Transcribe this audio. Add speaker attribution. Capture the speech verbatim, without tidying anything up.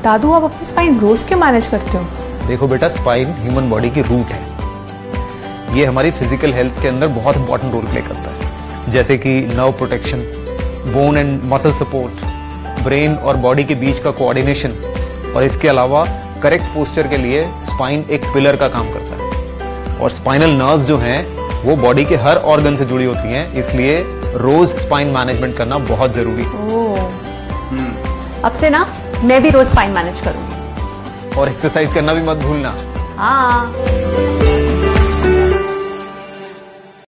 Speaker 1: दादू आप अपनी स्पाइन रोज क्यों मैनेज करते हो?
Speaker 2: देखो बेटा, स्पाइन ह्यूमन बॉडी की रूट है। ये हमारी फिजिकल हेल्थ के अंदर बहुत इंपॉर्टेंट रोल प्ले करता है, जैसे कि nerve protection, bone and muscle support, brain और बॉडी के बीच का कोऑर्डिनेशन, और इसके अलावा करेक्ट पोस्चर के लिए स्पाइन एक पिलर का काम करता है। और स्पाइनल नर्व्स जो हैं वो बॉडी के हर ऑर्गन से जुड़ी होती हैं, इसलिए रोज स्पाइन मैनेजमेंट करना बहुत जरूरी है।
Speaker 1: ओह, अब से ना मैं भी रोज स्पाइन मैनेज करूंगी।
Speaker 2: और एक्सरसाइज करना भी मत भूलना।
Speaker 1: हाँ।